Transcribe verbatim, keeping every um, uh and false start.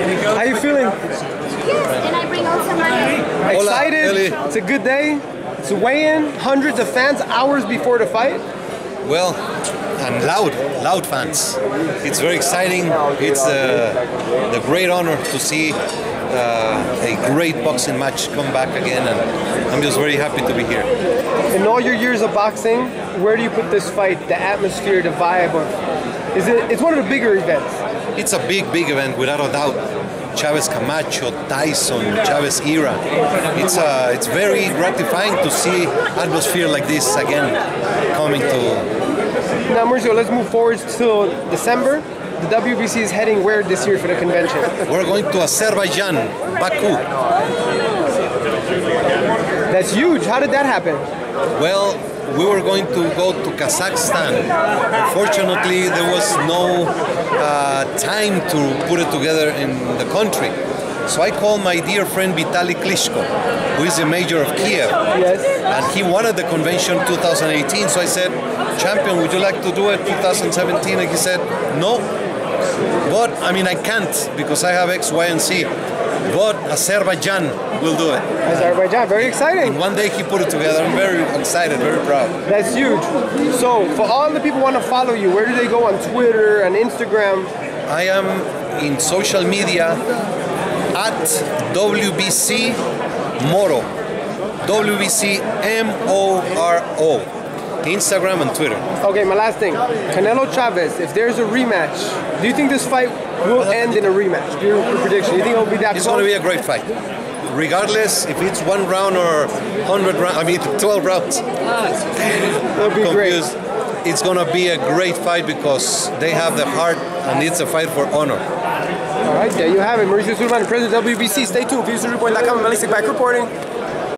How you feeling? Yes, and I bring also my... Excited? Hola, It's a good day. It's a weigh-in. Hundreds of fans hours before the fight. Well, and loud, loud fans. It's very exciting. It's uh, the great honor to see uh, a great boxing match come back again, and I'm just very happy to be here. In all your years of boxing, where do you put this fight? The atmosphere, the vibe of... Is it? It's one of the bigger events. It's a big, big event, without a doubt. Chavez Camacho, Tyson, Chavez era. It's uh, it's very gratifying to see atmosphere like this again coming to. Now, Mauricio, let's move forward till December. The W B C is heading where this year for the convention? We're going to Azerbaijan, Baku. That's huge. How did that happen? Well, we were going to go to Kazakhstan. Unfortunately, there was no uh, time to put it together in the country. So I called my dear friend Vitaly Klitschko, who is the mayor of Kiev. Yes. And he wanted the convention twenty eighteen. So I said, champion, would you like to do it twenty seventeen? And he said, no. But, I mean, I can't because I have X, Y, and Z. But Azerbaijan will do it. Azerbaijan, very exciting. In one day he put it together. I'm very excited, very proud. That's huge. So, for all the people who want to follow you, where do they go on Twitter and Instagram? I am in social media at W B C Moro. W B C M O R O. Instagram and Twitter. Okay, my last thing. Canelo Chavez, if there's a rematch, do you think this fight will end in a rematch? Your prediction. Do you think it will be that It's close? going to be a great fight. Regardless if it's one round or one hundred rounds, I mean twelve rounds. It'll be Confused. great. It's going to be a great fight because they have the heart and it's a fight for honor. All right, there you have it. Mauricio Sulaiman, President of W B C. Stay tuned. Views Report dot com. Melistic back reporting.